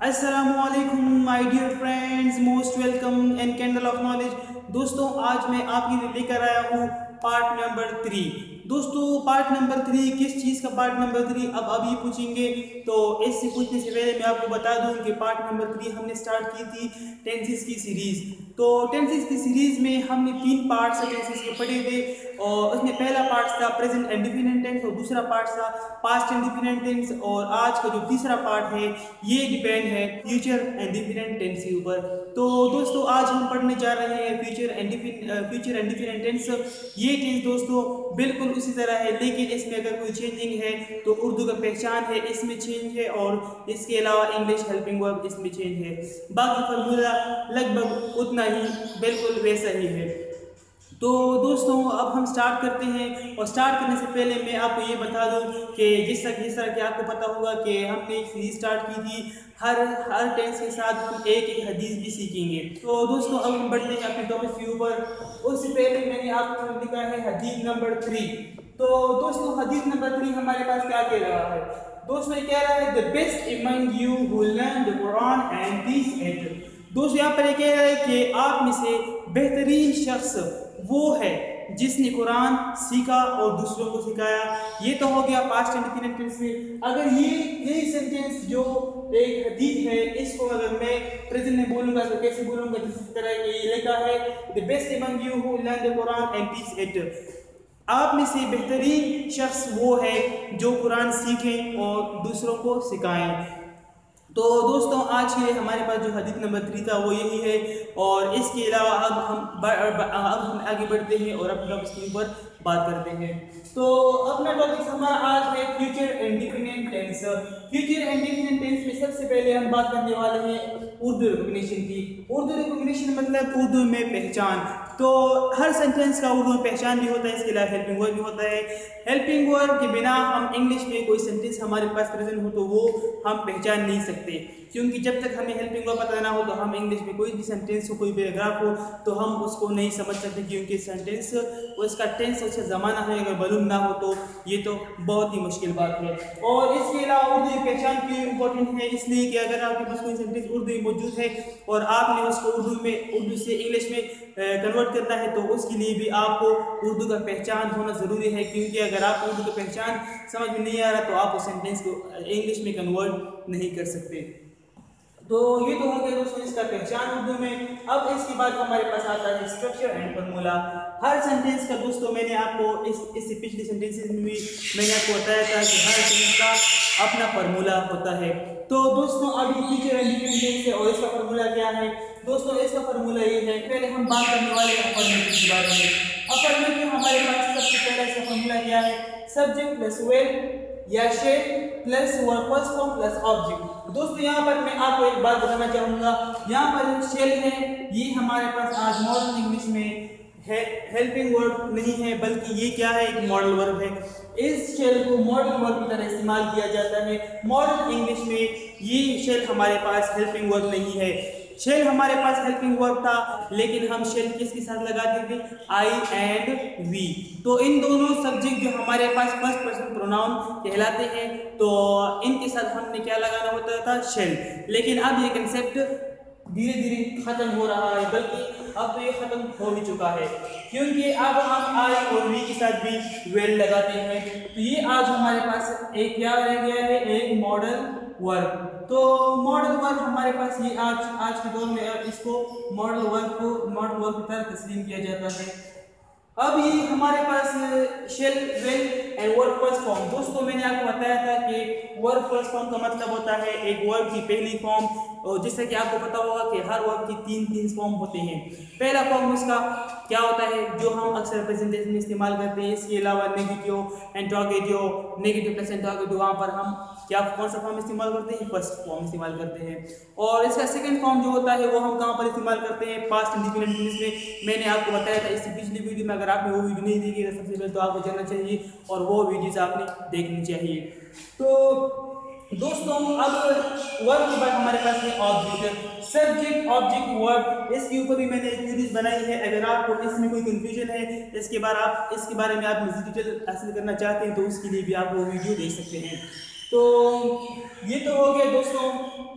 अस्सलामुअलैकुम my dear friends, most welcome and candle of knowledge. दोस्तों, आज मैं आपके लिए लेकर आया हूँ पार्ट नंबर 3। दोस्तों, पार्ट नंबर 3 किस चीज़ का पार्ट नंबर 3 अब अभी पूछेंगे, तो इससे पूछने से पहले मैं आपको बता दूं कि पार्ट नंबर 3 हमने स्टार्ट की थी टेंसेस की सीरीज़। तो टेंसेस की सीरीज़ में हमने 3 पार्ट्स टेंसेस के पढ़े थे और उसमें पहला पार्ट था प्रेजेंट इंडिफिनिट टेंस और दूसरा पार्ट था पास्ट इंडिफिनिट टेंस, और आज का जो तीसरा पार्ट है ये डिपेंड है फ्यूचर इंडिफिनिट टेंस के ऊपर। तो दोस्तों, आज हम पढ़ने जा रहे हैं फ्यूचर इंडिफिनिट टेंस। ये टेंस दोस्तों बिल्कुल उसी तरह है, लेकिन इसमें अगर कोई चेंजिंग है तो उर्दू का पहचान है इसमें चेंज है, और इसके अलावा इंग्लिश हेल्पिंग वर्ब इसमें चेंज है। बाकी फार्मूला लगभग उतना ही बिल्कुल वैसा ही है। तो दोस्तों, अब हम स्टार्ट करते हैं, और स्टार्ट करने से पहले मैं आपको ये बता दूं कि जिस तरह कि आपको पता होगा कि हमने एक सीरीज स्टार्ट की थी, हर टेंस के साथ हम एक हदीस भी सीखेंगे। तो दोस्तों, अब हम बढ़ते हैं अपने टॉपिक के ऊपर। उससे पहले मैंने आपको लिखा है हदीस नंबर 3। तो दोस्तों, हदीस नंबर 3 हमारे पास क्या कह रहा है? दोस्तों, ये कह रहा है the best among you who learn the Quran and teach it. दोस्तों, यहाँ पर ये कह रहा है कि आप में से बेहतरीन शख्स वो है जिसने कुरान सीखा और दूसरों को सिखाया। ये तो हो गया पास्ट इंडिफिनिट टेंस में। अगर यही सेंटेंस जो एक हदीस है, इसको अगर मैं प्रेजेंट में बोलूंगा तो कैसे बोलूंगा? जिस तरह कि ये लिखा है the best among you who learn the Quran and teach it. आप में से बेहतरीन शख्स वो है जो कुरान सीखें और दूसरों को सिखाएं। तो दोस्तों, आज के हमारे पास जो हदीस नंबर 3 था वो यही है, और इसके अलावा अब हम आगे बढ़ते हैं और अपने टॉपिक के ऊपर बात करते हैं। तो अपना टॉपिक हमारा आज है future indefinite tense. Future indefinite tense में सबसे पहले हम बात करने वाले हैं उर्दू रिकॉग्निशन की। उर्दू रिकॉग्निशन मतलब उर्दू में पहचान। तो हर सेंटेंस का उर्दू में पहचान भी होता है, इसके अलावा हेल्पिंग वर्ब भी होता है। हेल्पिंग वर्ब के बिना हम इंग्लिश में कोई सेंटेंस हमारे पास प्रेजेंट हो तो वो हम पहचान नहीं सकते, क्योंकि जब तक हमें हेल्पिंग वर्ब पता ना हो तो हम इंग्लिश में कोई भी सेंटेंस हो, कोई पैराग्राफ हो, तो हम उसको नहीं समझ सकते, क्योंकि सेंटेंस उसका टेंस उसका ज़माना है अगर मालूम ना हो तो ये तो बहुत ही मुश्किल बात है। और इसके अलावा उर्दू की पहचान क्यों इम्पोर्टेंट है? इसलिए कि अगर आपके पास कोई सेंटेंस उर्दू में मौजूद है और आपने उसको उर्दू से इंग्लिश में कन्वर्ट करना है, तो उसके लिए भी आपको उर्दू का पहचान होना ज़रूरी है, क्योंकि अगर आपको उर्दू का पहचान समझ में नहीं आ रहा तो आप उस सेंटेंस को इंग्लिश में कन्वर्ट नहीं कर सकते। तो ये तो हो गया दोस्तों इसका पहचान उर्दू में। अब इसके बाद हमारे पास आता है स्ट्रक्चर एंड फार्मूला। हर सेंटेंस का दोस्तों मैंने आपको इससे पिछले सेंटेंसेस में भी मैंने आपको बताया था कि हर सेंटेंस का अपना फार्मूला होता है। तो दोस्तों, अभी फ्यूचर इंडिफिनिट टेंस है और इसका फार्मूला क्या है? दोस्तों, इसका फार्मूला ये है, पहले हम बात करने वाले हैं फार्मूले के बारे में। अब फार्मूले में हमारे पास सबसे पहले इसका फार्मूला क्या है? सब्जेक्ट प्लस वर्ब या shall plus verb first form plus object. दोस्तों, यहाँ पर मैं आपको एक बात बताना चाहूँगा। यहाँ पर शेल है, ये हमारे पास आज मॉडर्न इंग्लिश में है, हेल्पिंग वर्ब नहीं है, बल्कि ये क्या है? एक मॉडल वर्ब है। इस शेल को मॉडल वर्ब की तरह इस्तेमाल किया जाता है। मॉडर्न इंग्लिश में ये शेल हमारे पास हेल्पिंग वर्ब नहीं है। शेल हमारे पास हेल्पिंग वर्ब था, लेकिन हम शेल किसके साथ लगाते थे? I and we. तो इन दोनों सब्जेक्ट जो हमारे पास फर्स्ट पर्सन प्रोनाउन कहलाते हैं, तो इनके साथ हमने क्या लगाना होता था? शेल। लेकिन अब ये कंसेप्ट धीरे धीरे खत्म हो रहा है, बल्कि अब तो ये खत्म हो भी चुका है, क्योंकि अब हम आई और वी के साथ भी वेल लगाते हैं। तो ये आज हमारे पास एक क्या रह गया है? एक मॉडल वर्ब। तो मॉडल वर्ब हमारे पास ये आज के दौर में इसको मॉडल वर्ब की तरह तस्लीम किया जाता है। अब ये हमारे पास shall, will and verb first form. दोस्तों, मैंने आपको बताया था कि वर्ब फर्स्ट फॉर्म का मतलब होता है एक वर्ब की पहली फॉर्म, और जिससे कि आपको पता होगा कि हर वर्ब की तीन फॉर्म होते हैं। पहला फॉर्म उसका क्या होता है जो हम अक्सर प्रेजेंटेशन में इस्तेमाल करते हैं। इसके अलावा negative, interrogative, negative plus interrogative, वहाँ पर हम कौन सा फॉर्म इस्तेमाल करते हैं? फर्स्ट फॉर्म इस्तेमाल करते हैं। और इसका सेकंड फॉर्म जो होता है वो हम कहाँ पर इस्तेमाल करते हैं? पास्ट इंडिफिनिट टेंस में। मैंने आपको बताया था इससे पिछली वीडियो में। अगर आपने वो वीडियो नहीं देखी तो सबसे पहले तो आपको जानना चाहिए और वो वीडियोज आपने देखनी चाहिए। तो दोस्तों, अब वर्ब के बाद हमारे पास है ऑब्जेक्ट। सब्जेक्ट, ऑब्जेक्ट, वर्ब, इसके ऊपर भी मैंने एक सीरीज बनाई है। अगर आपको इसमें कोई कंफ्यूजन है, इसके बारे में आप मज़ीद डिटेल हासिल करना चाहते हैं, तो उसके लिए भी आप वो वीडियो देख सकते हैं। तो ये तो हो गया दोस्तों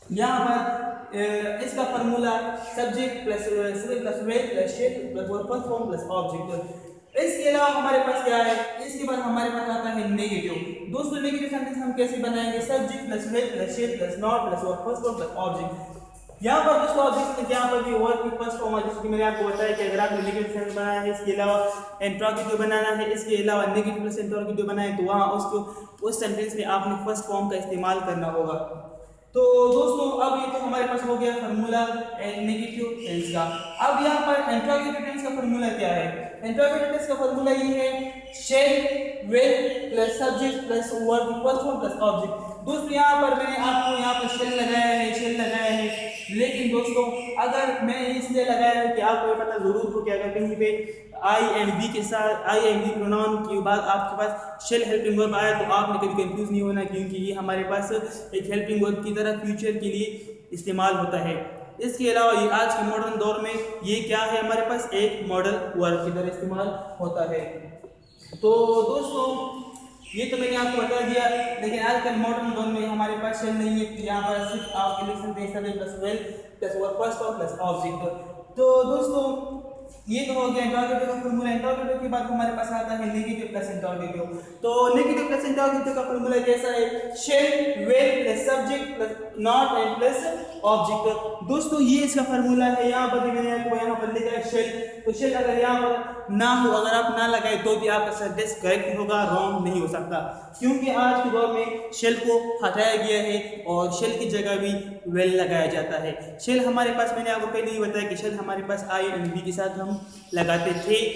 यहाँ पर इसका formula subject plus will plus shall plus first form plus object. इसके अलावा हमारे पास क्या है, इसके बाद हमारे पास आता है नेगेटिव। दोस्तों नेगेटिव सेंटेंस हम कैसे बनाएंगे, subject plus will plus shall plus not plus first form plus object. यहाँ पर दोस्तों आप देख सकते हैं यहाँ पर भी वर्ब की फर्स्ट फॉर्म है, जैसे कि मैंने आपको बताया कि अगर आपने नेगेटिव सेंटेंस बनाया है, इसके अलावा इंट्रोगेटिव बनाना है, इसके अलावा नेगेटिव प्लस इंट्रोगेटिव बनाए तो वहाँ उसको उस सेंटेंस में आपने फर्स्ट फॉर्म का इस्तेमाल करना होगा। तो दोस्तों अब ये तो हमारे पास हो गया फार्मूला नेगेटिव टेंस का। अब यहाँ पर इंट्रोगेटिव टेंस का फार्मूला क्या है, इंट्रोगेटिव टेंस का फार्मूला ये है shall will plus subject plus verb first form plus object. दोस्तों यहाँ पर मैंने आपको यहाँ पर शेल लगाया है, लेकिन दोस्तों अगर मैंने इसलिए लगाया है कि आपको ये पता जरूर हो कि अगर कहीं पे आई एंड बी के साथ आई एंड बी प्रोनाउन के बाद आपके पास शेल हेल्पिंग वर्ब आया तो आपने कभी कंफ्यूज नहीं होना, क्योंकि ये हमारे पास एक हेल्पिंग वर्ब की तरह फ्यूचर के लिए इस्तेमाल होता है। इसके अलावा ये आज के मॉडर्न दौर में ये क्या है, हमारे पास एक मॉडल वर्ब की तरह इस्तेमाल होता है। तो दोस्तों ये तो मैंने आपको बता दिया, लेकिन आजकल मॉडर्न दौर में हमारे पास शेल नहीं है, तो यहाँ पर सिर्फ आप लिख सकते हैं subject plus will plus verb first form plus object. तो दोस्तों ये तो हो गया इंट्रोगेटिव का फार्मूला। इंट्रोगेटिव के बाद हमारे पास आता है नेगेटिव प्लस इंट्रोगेटिव। तो नेगेटिव प्लस इंट्रोगेटिव का फार्मूला कैसा है, shall will plus subject plus not and plus object. दोस्तों ये इसका फार्मूला है, यहाँ पर मैंने आपको यहाँ पर लिखा है शेल, तो शेल अगर यहाँ पर ना हो, अगर आप ना लगाए तो भी आपका सेंटेंस करेक्ट होगा, रॉन्ग नहीं हो सकता, क्योंकि आज के दौर में शेल को हटाया गया है और शेल की जगह भी वेल लगाया जाता है। शेल हमारे पास, मैंने आपको पहले ही बताया कि शेल हमारे पास आई एंड बी के साथ हम लगाते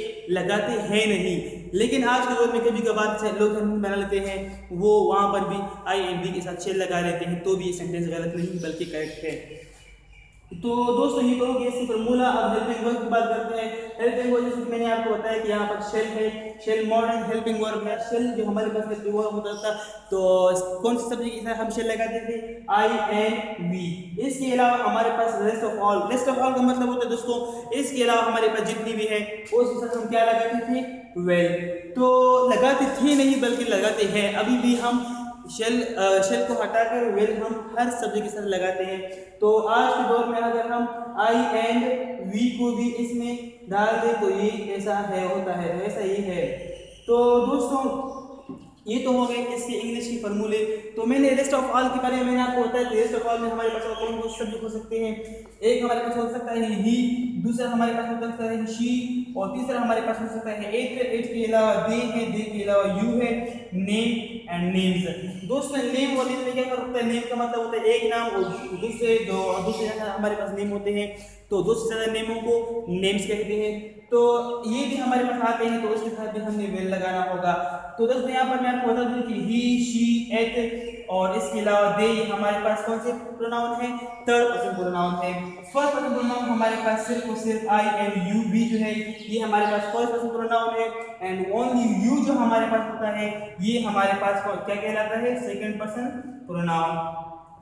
हैं नहीं, लेकिन आज के दौर में कभी कभार से लोग बना लेते हैं, वो वहाँ पर भी आई एंड बी के साथ शेल लगा लेते हैं, तो भी ये सेंटेंस गलत नहीं बल्कि करेक्ट है। तो दोस्तों ये तो हो गया इसकी फार्मूला। अब हेल्पिंग वर्ब की बात करते हैं। हेल्पिंग वर्ब जैसे मैंने आपको बताया कि यहाँ पर शेल है, शेल मॉडर्न हेल्पिंग वर्ब है। शेल जो हमारे पास हेल्पिंग वर्ब होता था तो कौन से सब्जेक्ट के साथ हम शेल लगाते थे, आई एंड वी। इसके अलावा हमारे पास rest of all, rest of all का मतलब होता है दोस्तों इसके अलावा हमारे पास जितनी भी है उसके साथ हम क्या लगाते थे, वेल। तो लगाते थे नहीं बल्कि लगाते हैं, अभी भी हम शेल को हटाकर वेल हम हर सब्जेक्ट के साथ लगाते हैं। तो आज के दौर में अगर हम आई एंड वी को भी इसमें डाल दें तो ये ऐसा है, होता है, ऐसा ही है। तो दोस्तों ये तो हो गए इसके इंग्लिश के फार्मूले। तो मैंने रेस्ट ऑफ ऑल के बारे में मैंने आपको बताया कि रेस्ट ऑफ ऑल में हमारे पास कौन कौन से सब्जेक्ट हो सकते हैं। एक हमारे पास हो सकता है ही, दूसरा हमारे पास हो सकता है शी, और तीसरा हमारे पास हो सकता है एट के अलावा दे है, दे के अलावा यू है, नेम एंड नेम्स। दोस्तों नेम और नेम में क्या फर्क होता है, नेम का मतलब होता है एक नाम, और दूसरे हमारे पास नेम होते हैं तो दो से ज्यादा नेमों को नेम्स कहते हैं। तो ये भी हमारे पास आते हैं तो उसके साथ भी हमने वेल लगाना होगा। तो दोस्तों यहाँ पर मैं आपको बता दूं कि ही, शी, एट और इसके अलावा दे हमारे पास कौन से प्रोनाउन है, थर्ड पर्सन प्रोनाउन है। फर्स्ट पर्सन प्रोनाउन हमारे पास सिर्फ और सिर्फ आई एंड यू भी जो है ये हमारे पास फर्स्ट पर्सन प्रोनाउन है, एंड ओनली यू जो हमारे पास होता है ये हमारे पास क्या कहलाता है, सेकंड पर्सन प्रोनाउन।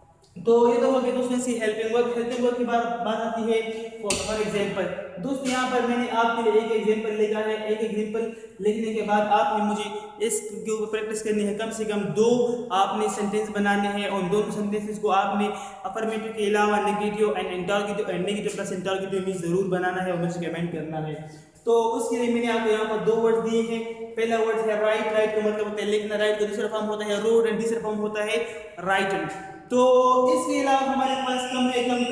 तो ये तो हो गया दोस्तों इसकी हेल्पिंग वर्ब की बात आती है फॉर एग्जांपल। दोस्तों यहाँ पर मैंने आपके लिए एक एग्जांपल लिखा है। एक एग्जांपल लिखने के बाद आपने मुझे इसके ऊपर प्रैक्टिस करनी है, कम से कम 2 आपने सेंटेंस बनाने हैं और दोनों सेंटेंसेस को आपने अफर्मेटिव के अलावा negative and interrogative and negative plus interrogative में जरूर बनाना है और मुझे कमेंट करना है। तो उसके लिए मैंने आपको यहाँ पर 2 वर्ड दिए हैं। पहला वर्ड है राइट, राइट का मतलब होता है लिखना, राइट का दूसरा फॉर्म होता है रोड एंड तीसरा फॉर्म होता है राइटन। तो इसके अलावा हमारे पास कम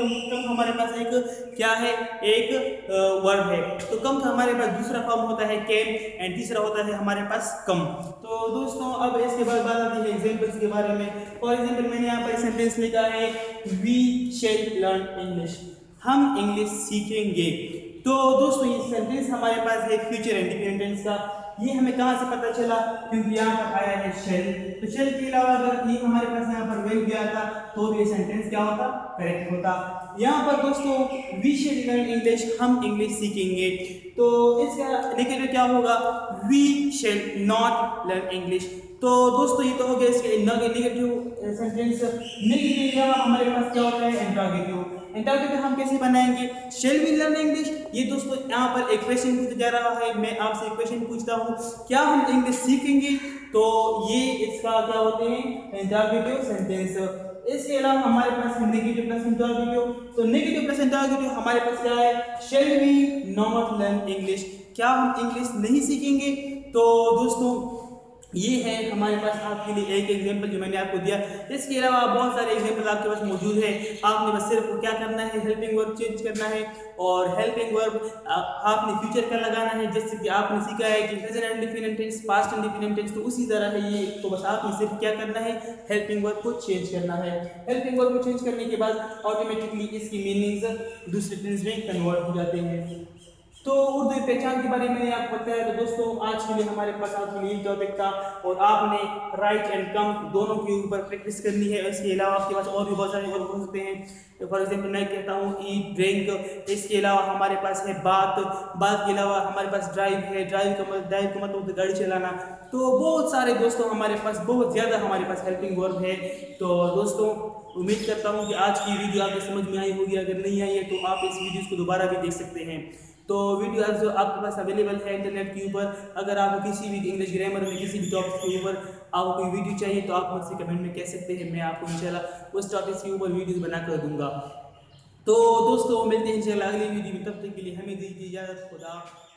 हमारे पास एक क्या है, एक वर्ब है। तो कम का हमारे पास दूसरा फॉर्म होता है कैन एंड तीसरा होता है हमारे पास कम। तो दोस्तों अब इसके बाद बात आती है एग्जांपल्स के बारे में। फॉर एग्जांपल मैंने यहाँ पर सेंटेंस लिखा है वी शैल लर्न इंग्लिश, हम इंग्लिश सीखेंगे। तो दोस्तों ये सेंटेंस हमारे पास है फ्यूचर इंडिपेंडेंस का। ये हमें कहाँ से पता चला, क्योंकि यहाँ पर आया है शेल। तो शेल के अलावा अगर ये हमारे पास यहाँ पर वेल भी आता तो ये सेंटेंस क्या होता, करेक्ट होता। यहाँ पर दोस्तों वी शैल लर्न इंग्लिश, हम इंग्लिश सीखेंगे। तो इसका नेगेटिव क्या होगा, we shall not learn English. तो दोस्तों ये तो हो गया इसके नेगेटिव सेंटेंस। नेगेटिव के अलावा हमारे पास क्या होता है, इंटरोगेटिव। इंटरोगेटिव हम कैसे बनाएंगे, शेल वी लर्न इंग्लिश। ये दोस्तों यहाँ पर एक क्वेश्चन पूछा जा रहा है, मैं आपसे एक क्वेश्चन पूछता हूँ, क्या हम इंग्लिश सीखेंगे? तो ये इसका क्या होते हैं, इंटरोगेटिव सेंटेंस। इसके अलावा हमारे पास है नेगेटिव प्लस इंटरोगेटिव। तो नेगेटिव प्लस इंटरोगेटिव हमारे पास क्या है, shall we not learn English, क्या हम इंग्लिश नहीं सीखेंगे। तो दोस्तों ये है हमारे पास आपके लिए एक एग्जांपल जो मैंने आपको दिया। इसके अलावा बहुत सारे एग्जांपल आपके पास मौजूद है। आपने बस सिर्फ क्या करना है, हेल्पिंग वर्ब चेंज करना है और हेल्पिंग वर्ब आपने फ्यूचर का लगाना है। जैसे कि आपने सीखा है कि present indefinite tense, past indefinite tense, तो उसी तरह है ये। तो बस आपने सिर्फ क्या करना है, हेल्पिंग वर्ब को चेंज करना है। हेल्पिंग वर्ब को चेंज करने के बाद ऑटोमेटिकली इसकी मीनिंग्स दूसरे टेंस में कन्वर्ट हो जाते हैं। तो उर्दू पहचान के बारे में मैंने आपको बताया। तो दोस्तों आज के लिए हमारे पास आपके लिए टॉपिक था और आपने राइट एंड कम दोनों के ऊपर प्रैक्टिस करनी है। इसके अलावा आपके पास और भी बहुत सारे वर्ब हो सकते हैं। फॉर एग्जांपल मैं कहता हूँ ईट, ड्रिंक। इसके अलावा हमारे पास है बात, बात के अलावा हमारे पास ड्राइव है, ड्राइव का मतलब होता है गाड़ी चलाना। तो बहुत सारे दोस्तों हमारे पास, बहुत ज़्यादा हमारे पास हेल्पिंग वर्ब है। तो दोस्तों उम्मीद करता हूँ कि आज की वीडियो आपको समझ में आई होगी। अगर नहीं आई है तो आप इस वीडियो को दोबारा भी देख सकते हैं। तो वीडियो जो आपके पास अवेलेबल है इंटरनेट के ऊपर। अगर आपको किसी भी इंग्लिश ग्रामर में किसी भी टॉपिक के ऊपर आपको कोई वीडियो चाहिए तो आप मुझसे कमेंट में कह सकते हैं, मैं आपको इंशाल्लाह उस टॉपिक के ऊपर वीडियो बना कर दूंगा। तो दोस्तों मिलते हैं इंशाल्लाह अगली वीडियो में, तब तक के लिए हमें दीजिए इजाज़त। खुदा।